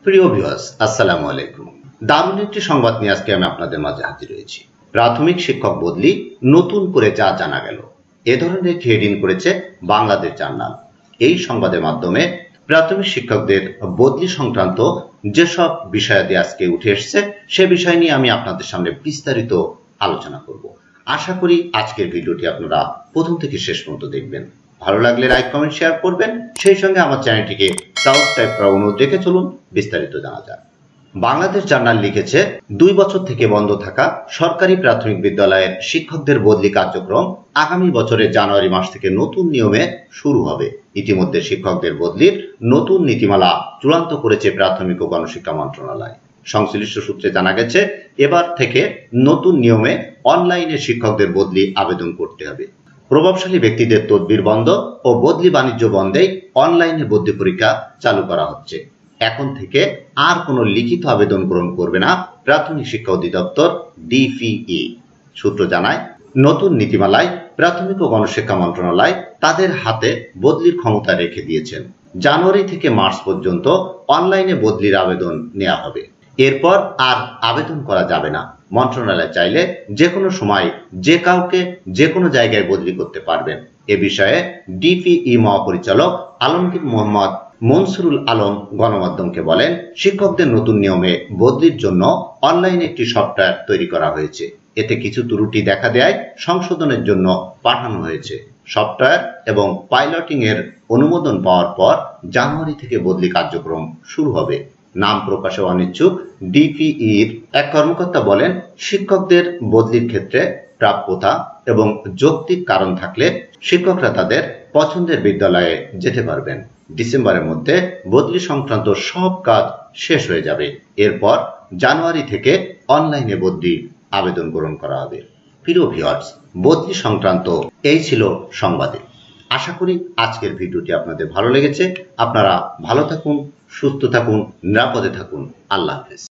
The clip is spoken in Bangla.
প্রিয় ভিউয়ার্স, আসসালামু আলাইকুম। দারুণ একটি সংবাদ নিয়ে আজকে আমি আপনাদের মাঝে হাজির হয়েছি। প্রাথমিক শিক্ষক বদলি, নতুন করে যা জানা গেল। এ ধরনের হেডিং করেছে বাংলাদেশ জার্নাল। এই সংবাদের মাধ্যমে প্রাথমিক শিক্ষকদের বদলি সংক্রান্ত যেসব বিষয়াদি আজকে উঠে এসেছে সে বিষয় নিয়ে আমি আপনাদের সামনে বিস্তারিত আলোচনা করব। আশা করি আজকের ভিডিওটি আপনারা প্রথম থেকে শেষ পর্যন্ত দেখবেন। ভালো লাগলে লাইক, কমেন্ট, শেয়ার করবেন। সেই সঙ্গে আমার চ্যানেলটিকে সাবস্ক্রাইব করার অনুরোধ রেখে চলুন বিস্তারিত জানা যাক। বাংলাদেশ জার্নাল লিখেছে, 2 বছর থেকে বন্ধ থাকা সরকারি প্রাথমিক বিদ্যালয়ের শিক্ষকদের বদলি কার্যক্রম আগামী বছরের জানুয়ারি মাস থেকে নতুন নিয়মে শুরু হবে। ইতিমধ্যে শিক্ষকদের বদলির নতুন নীতিমালা চূড়ান্ত করেছে প্রাথমিক ও গণশিক্ষা মন্ত্রণালয়। সংশ্লিষ্ট সূত্রে জানা গেছে, এবার থেকে নতুন নিয়মে অনলাইনে শিক্ষকদের বদলি আবেদন করতে হবে। প্রভাবশালী ব্যক্তিদের তদবির বন্ধ ও বদলি বাণিজ্য বন্ধে অনলাইনে বদলি পরীক্ষা চালু করা হচ্ছে। এখন থেকে আর কোনো লিখিত আবেদন গ্রহণ করবে না প্রাথমিক শিক্ষা অধিদপ্তর DPE। সূত্র জানায়, নতুন নীতিমালায় প্রাথমিক ও গণশিক্ষা মন্ত্রণালয় তাদের হাতে বদলির ক্ষমতা রেখে দিয়েছেন। জানুয়ারি থেকে মার্চ পর্যন্ত অনলাইনে বদলির আবেদন নেওয়া হবে। এরপর আর আবেদন করা যাবে না। মন্ত্রণালয় চাইলে যে কোনো সময় যে কাউকে যে কোনো জায়গায় বদলি করতে পারবেন। এ বিষয়ে DPE মহাপরিচালক আলমগীর মোহাম্মদ মনসুরুল আলম গণমাধ্যমকে বলেন, শিক্ষকদের নতুন নিয়মে বদলির জন্য অনলাইনে একটি সফটওয়্যার তৈরি করা হয়েছে। এতে কিছু ত্রুটি দেখা দেয় সংশোধনের জন্য পাঠানো হয়েছে। সফটওয়্যার এবং পাইলটিং এর অনুমোদন পাওয়ার পর জানুয়ারি থেকে বদলি কার্যক্রম শুরু হবে। নাম প্রকাশে অনিচ্ছুক DPEর এক কর্মকর্তা বলেন, শিক্ষকদের বদলির ক্ষেত্রে প্রাপ্যতা এবং যৌক্তিক কারণ থাকলে শিক্ষকরা তাদের পছন্দের বিদ্যালয়ে যেতে পারবেন। ডিসেম্বরের মধ্যে বদলি সংক্রান্ত সব কাজ শেষ হয়ে যাবে। এরপর জানুয়ারি থেকে অনলাইনে বদলি আবেদন গ্রহণ করা হবে। প্রিয় ভিউয়ার্স, বদলি সংক্রান্ত এই ছিল সংবাদে। আশা করি আজকের ভিডিওটি আপনাদের ভালো লেগেছে। আপনারা ভালো থাকুন, সুস্থ থাকুন, নিরাপদে থাকুন। আল্লাহ হাফেজ।